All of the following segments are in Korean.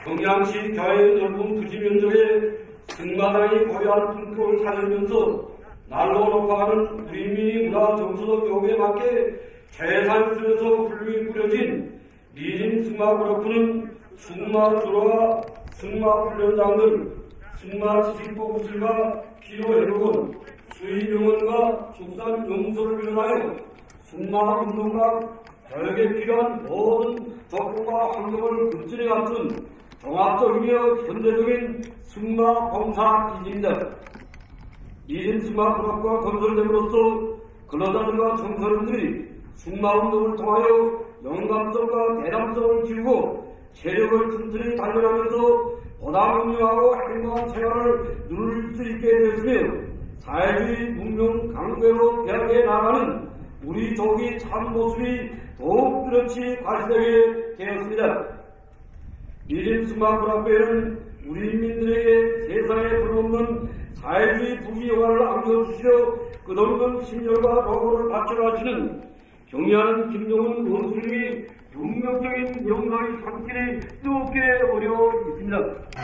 경양시 겨해 넓은 부지 면적에 승마장이 고유한 풍토를 살리면서 날로 높아가는 우리 문화 정서적 요구에 맞게 재산 속에서 훌륭히 꾸려진 미림 승마그룹은 승마주로와 승마훈련장들, 승마지식보급실과 필요해로군, 수의병원과 축산연구소를 비롯하여 승마운동과 교육에 필요한 모든 조건과 환경을 근전히 갖춘 종합적이며 현대적인 승마봉사 기지입니다. 미림 승마그룹과 건설됨으로써 근로자들과 청소년들이 승마운동을 통하여 영감성과 대담성을 키우고 체력을 튼튼히 단련하면서 보다 문명하고 행복한 생활을 누릴 수 있게 되었으며 사회주의 문명 강국으로 배양해 나가는 우리 조국의 참 모습이 더욱 뚜렷이 관시되게 되었습니다. 미림 승마그룹회는 우리 인민들에게 세상에 불없는 사회주의 부귀영화를 안겨주시려 끝없는 심혈과 노고를 바쳐가시는 경의하는 김종훈 원수님이 운명적인 영광의 상길이 뜨겁게 어려워 있습니다.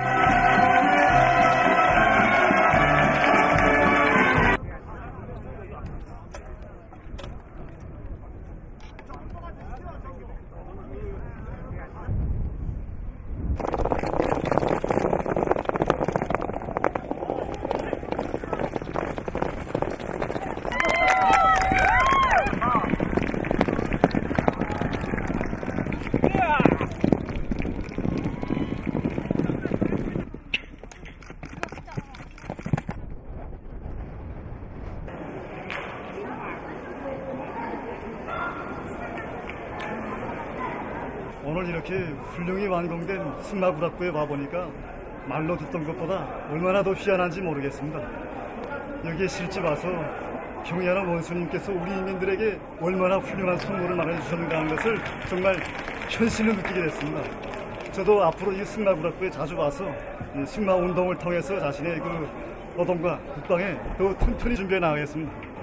오늘 이렇게 훌륭히 완공된 승마구락부에 와보니까 말로 듣던 것보다 얼마나 더 희한한지 모르겠습니다. 여기에 실제 와서 경의하는 원수님께서 우리 인민들에게 얼마나 훌륭한 선물을 나눠주셨는가 하는 것을 정말 현실로 느끼게 됐습니다. 저도 앞으로 이 승마구락부에 자주 와서 이 승마운동을 통해서 자신의 그 노동과 국방에 더 튼튼히 준비해 나가겠습니다.